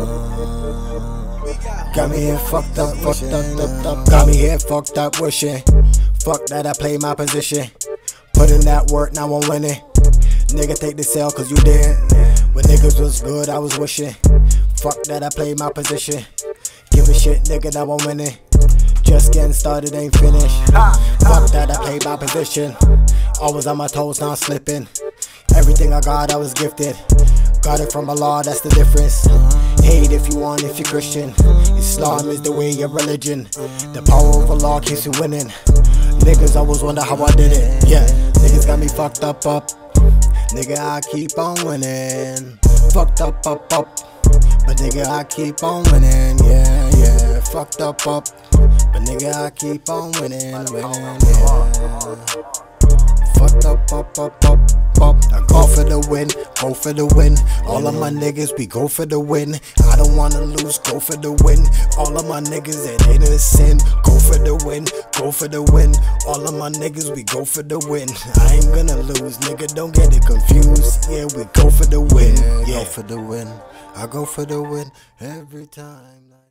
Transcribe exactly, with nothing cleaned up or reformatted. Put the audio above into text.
Got me here fucked up, fucked up, up, up. Got me here fucked up wishing. Fuck that I play my position. Put in that work, now I'm winning. Nigga take the cell cause you didn't. When niggas was good, I was wishing. Fuck that I play my position. Give a shit, nigga, now I'm winning. Just getting started, ain't finished. Fuck that I play my position. Always on my toes, not slipping. Everything I got, I was gifted. Got it from Allah, that's the difference. Hate if you want, if you're Christian. Islam is the way of religion. The power of Allah keeps you winning. Niggas always wonder how I did it. Yeah, niggas got me fucked up up. Nigga, I keep on winning. Fucked up up up. But nigga, I keep on winning. Yeah, yeah, fucked up up. But nigga, I keep on winning, winning, yeah. Fucked up, up, up, up, up. I go for the win, go for the win. All of my niggas, we go for the win. I don't wanna lose, go for the win. All of my niggas that ain't in sin, go for the win, go for the win. All of my niggas, we go for the win. I ain't gonna lose, nigga, don't get it confused. Yeah, we go for the win, yeah, yeah. Go for the win, I go for the win every time.